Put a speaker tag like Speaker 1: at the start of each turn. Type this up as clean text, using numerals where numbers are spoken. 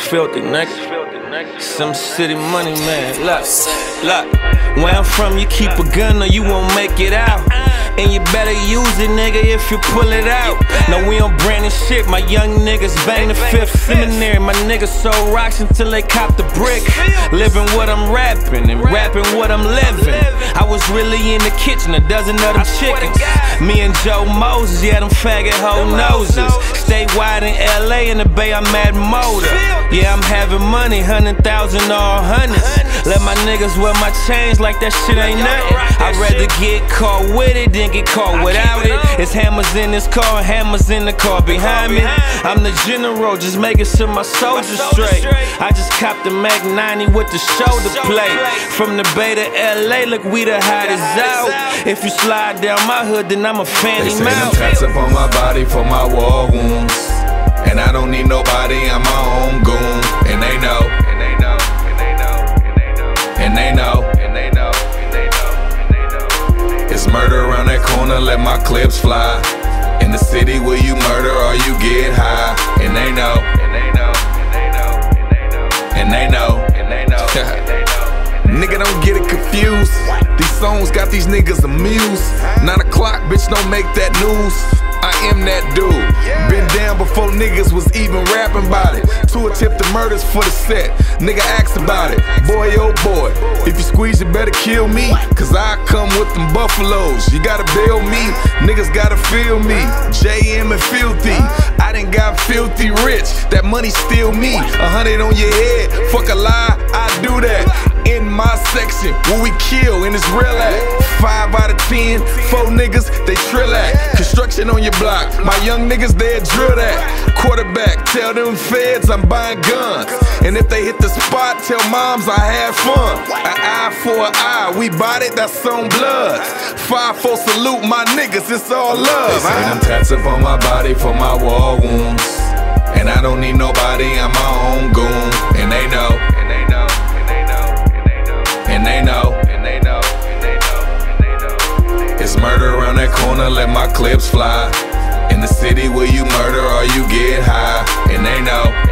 Speaker 1: filthy, nigga. Some city money, man. Look, where I'm from, you keep a gun or you won't make it out. And you better use it, nigga, if you pull it out. No, we on branding shit. My young niggas bang the Fifth Seminary. My niggas sold rocks until they copped the brick. Living what I'm rapping and rapping what I'm living. I was really in the kitchen, a dozen of them chickens. Me and Joe Moses, yeah, them faggot hoe noses. Statewide in LA, in the Bay, I'm at Motor. Yeah, I'm having money, 100,000 all hundreds. Let my niggas wear my chains like that shit ain't nothing. I'd rather get caught with it than get caught without it. It's hammers in this car, hammers in the car behind me. I'm the general, just making sure my soldiers straight. I just copped the Mac 90 with the shoulder plate. From the Bay to LA, look, we the hottest out. If you slide down my hood, then I'm a fanny mouth.
Speaker 2: They say them tats up on my body for my war wounds, and I don't need nobody, I'm my own goon. And they know, and they know, and they know, and they know, and they know, and they know, and they know. It's murder around that corner, let my clips fly. In the city where you murder or you get high. And they know, and they know, and they know, and they know, and they know, and they know. Nigga, don't get it confused. These songs got these niggas amused. 9 o'clock, bitch, don't make that news. I am that dude. Been down before niggas was even rapping about it. 2 attempted murders for the set. Nigga asked about it. Boy, oh boy, if you squeeze, you better kill me. Cause I come with them buffaloes. You gotta bail me, niggas gotta feel me. JM and Filthy, I done got filthy rich. That money still me. 100 on your head, fuck a lie, I do that. In my section, where we kill and it's real at. 5 out of 10, 4 niggas, they trill at. Construction on your block, my young niggas, they drill that. Quarterback, tell them feds I'm buying guns. And if they hit the spot, tell moms I had fun. An eye for an eye, we bought it, that's on blood. 5-4 salute my niggas, it's all love. They say them tats up on my body for my war wounds, and I don't need nobody, I'm my own goon. And they know, and they know, and they know, and they know, and they know, and they know, and they know. It's murder around that corner, let my clips fly. In the city where you murder or you get high. And they know.